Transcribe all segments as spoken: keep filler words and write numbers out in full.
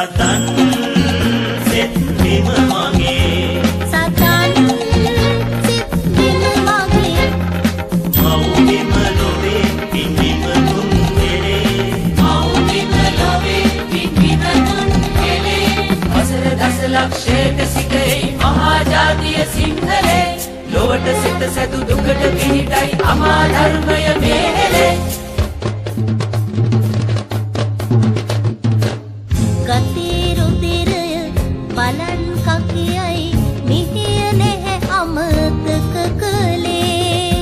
සතන් සෙත් බිම මගේ සතන් සිත් බිම මගේ මව් බිම ලොවේ පින්බිම තුන් කෙලේ මව් බිම ලොවේ පින්බිම තුන් කෙලේ වසර දසලක්ෂයට සිටයි මහා ජාතිය සිංහලේ ලොවට සිත සැදු දුකට පිහිටයි අමා ධර්මය මේහෙලේ ගතේ රුධිරය බලන් කකියයි මිහිය නැහැ අමතක කලේ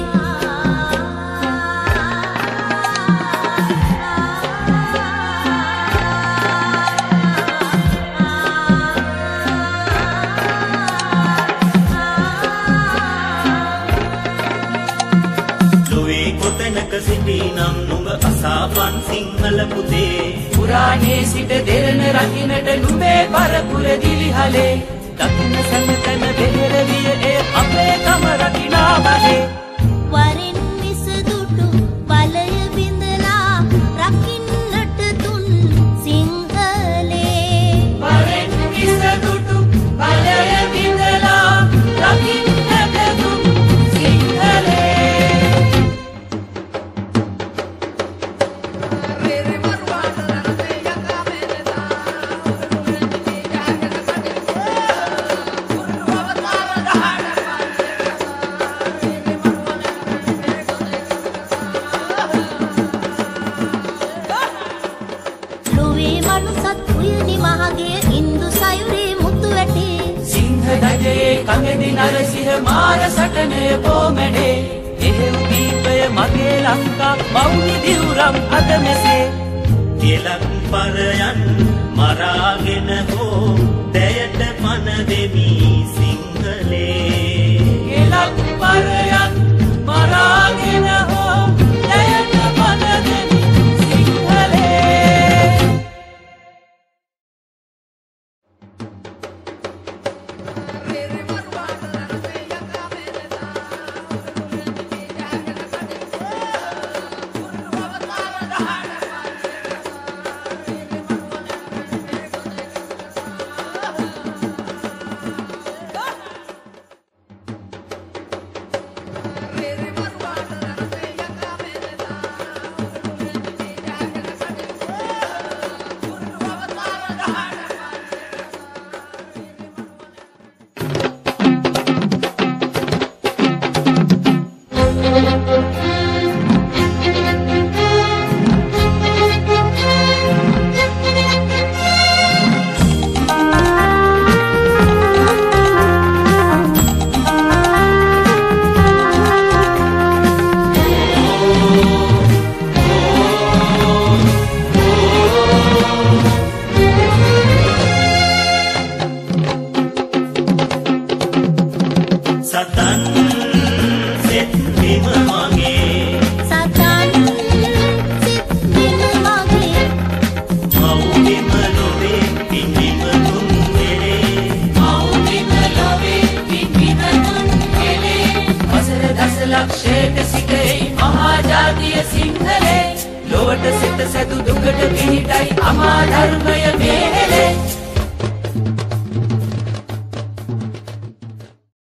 ලොවේ කොතැනක සිටිනම් නුඹ අසාපන් සිංහල පුතේ පුරාණේ සිට දෙරණ රකින්නට නුඹේ පරපුර දිලිහලේ දකින්න සැමතැන බෙහෙර විය ඒ අපේ කම රකිනා බලේ වරින් විසදුටු බලය බිඳලා රකින්නට තුන් සිංහලේ වරෙන් විසදුටු බලය බිඳලා රකින්නට තුන් සිංහලේ ලොවේ මනුසත් උයනි මහගේ ඉන්දු සයුරේ මුතු වැටේ සිංහ දජයේ කඟෙදි නරසිහ මාර සටනය පෝමැඩේ එහෙව් දීපය මගේ ලංකා මව්නි දිවුරම් අද මෙසේ කෙලක් පරයන් මරාගෙන හෝ දැයට පන දෙමි සිංහලේ කෙලක් පරයන් මරාගෙන හෝ දැයට පන දෙමි සිංහලේ සතන් සෙත් බිම මගේ සතන් සිත් බිම මගේ මව් බිම ලොවේ පින්බිම තුන් කෙලේ මව් බිම ලොවේ පින්බිම තුන් කෙලේ වසර දසලක්ෂයට සිටයි මහා ජාතිය සිංහලේ ලොවට සිත සැදු දුකට පිහිටයි අමා ධර්මය